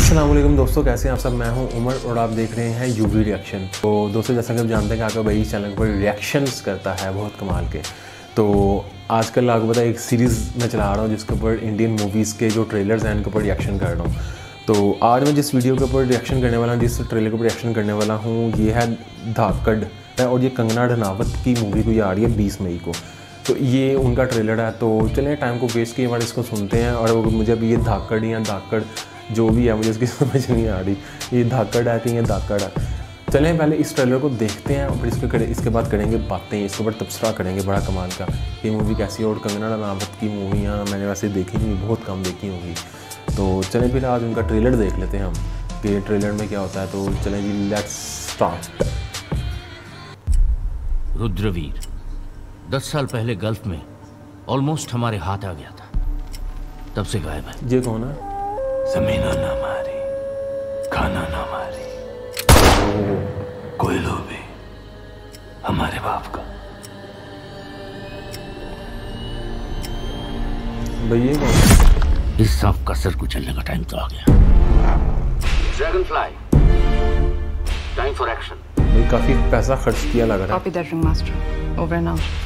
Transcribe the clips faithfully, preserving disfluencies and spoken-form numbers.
अस्सलाम वालेकुम दोस्तों, कैसे हैं आप सब। मैं हूं उमर और आप देख रहे हैं यूवी रिएक्शन। तो दोस्तों, जैसा कि आप जानते हैं कि आपका भाई इस चैनल पर रिएक्शंस करता है बहुत कमाल के। तो आजकल आपको पता है एक सीरीज़ मैं चला रहा हूं जिसके ऊपर इंडियन मूवीज़ के जो ट्रेलर्स हैं उनके ऊपर रिएक्शन कर रहा हूँ। तो आज मैं जिस वीडियो के ऊपर रिएक्शन करने वाला हूँ, जिस ट्रेलर के ऊपर रिएक्शन करने वाला हूँ, ये है धाकड़, और ये कंगना रनावत की मूवी को ये आ रही है बीस मई को। तो ये उनका ट्रेलर है। तो चलें टाइम को वेस्ट किए बार इसको सुनते हैं। और मुझे अभी ये धाकड़ या धाकड़ जो भी है मुझे इसकी समझ नहीं आ रही, ये धाकड़ है कि ये धाकड़ है। चलें पहले इस ट्रेलर को देखते हैं और फिर इसके करे इसके बाद करेंगे बातें, इसके ऊपर तबसरा करेंगे बड़ा कमाल का ये मूवी कैसी है। और कंगना रनावत की मूवियाँ मैंने वैसे देखी नहीं, बहुत कम देखी होगी। तो चलें फिर आज उनका ट्रेलर देख लेते हैं हम कि ट्रेलर में क्या होता है। तो चलें जी, लेट्स स्टार्ट। रुद्रवीर दस साल पहले गल्फ में ऑलमोस्ट हमारे हाथ आ गया था, तब से गायब है। ये कौन है? जमीना ना मारी, खाना ना मारी, कोई लो भी हमारे बाप का। भैया कौन है? इस सांप का सर कुचलने का टाइम तो आ गया। Dragonfly, time for action. भाई काफी पैसा खर्च किया लग रहा है। Copy that, ringmaster. Over and out.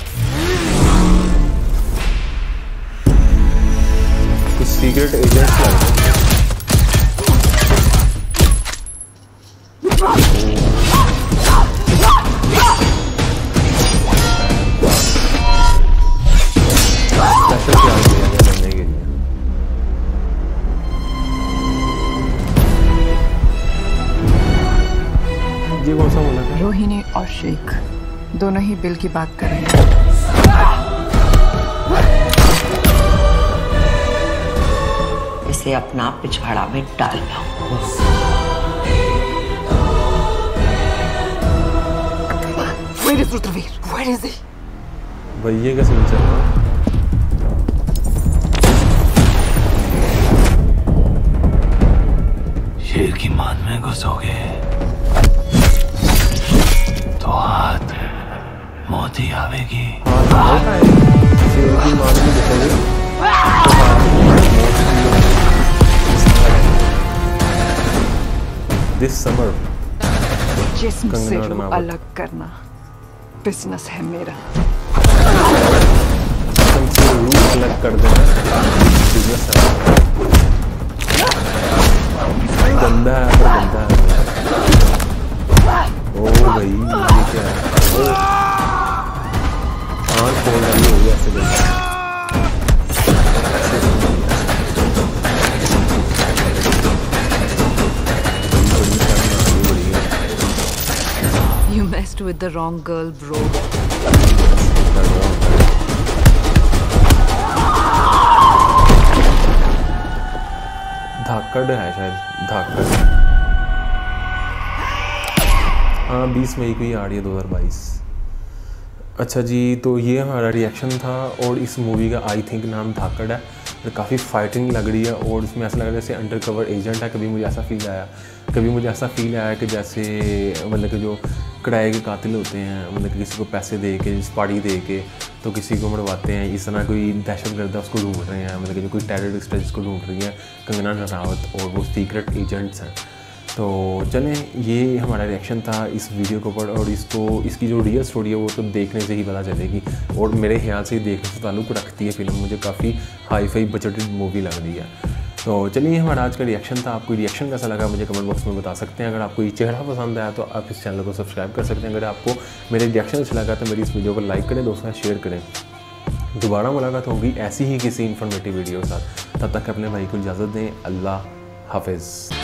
कुछ सीक्रेट एजेंट्स लग रहे हैं। स्पेशल प्लान किया गया बनने के लिए। ये कौन सा बोला था? रोहिणी और शेख दोनों ही बिल की बात करेंगे। इसे अपना पिछवाड़ा में डाल लो। Where is Rudraveer? Where is he? भैया का सीन चल रहा है। शेर की मान में घुसोगे तो हाथ मौत ही आवेगी। शेर की मान में घुसोगे तो दिस समर जिस्म से कंगना रूह रनावत। अलग करना बिजनेस है मेरा। तुमसे रूह अलग कर देना बिजनेस है। गंदा है पर गंदा है। ओ भाई ये क्या है? आँख खोल रही होगी ऐसे गंदा। You messed with the wrong girl, bro. धाकड़ है शायद, धाकड़। हाँ बीस मई को ही आ रही है दो हज़ार बाईस। अच्छा जी, तो ये हमारा रिएक्शन था और इस मूवी का आई थिंक नाम धाकड़ है। और काफ़ी फाइटिंग लग रही है और इसमें ऐसा लग रहा है जैसे अंडर कवर एजेंट है। कभी मुझे ऐसा फील आया कभी मुझे ऐसा फील आया कि जैसे मतलब कि जो किराए के कातिल होते हैं, मतलब कि किसी को पैसे दे के पार्टी दे के तो किसी को मरवाते हैं। इस तरह कोई दहशतगर्द है उसको ढूंढ रहे हैं, मतलब कि जो कोई टेररिस्ट है जिसको ढूंढ रही है कंगना रनावत और वो सीक्रेट एजेंट्स हैं। तो चलें, ये हमारा रिएक्शन था इस वीडियो के ऊपर। और इसको इसकी जो रियल स्टोरी है वो तो देखने से ही पता चलेगी और मेरे ख्याल से देखने से ताल्लुक़ रखती है फिल्म। मुझे काफ़ी हाई फाई बजटेड मूवी लग रही है। तो चलिए, हमारा आज का रिएक्शन था। आपको रिएक्शन कैसा लगा मुझे कमेंट बॉक्स में बता सकते हैं। अगर आपको ये चेहरा पसंद आया तो आप इस चैनल को सब्सक्राइब कर सकते हैं। अगर आपको मेरे रिएक्शन अच्छा लगा तो मेरी इस वीडियो को लाइक करें, दोस्तों शेयर करें। दोबारा मुलाकात होगी ऐसी ही किसी इन्फॉर्मेटिव वीडियो के साथ। तब तक अपने भाई को इजाज़त दें। अल्लाह हाफिज़।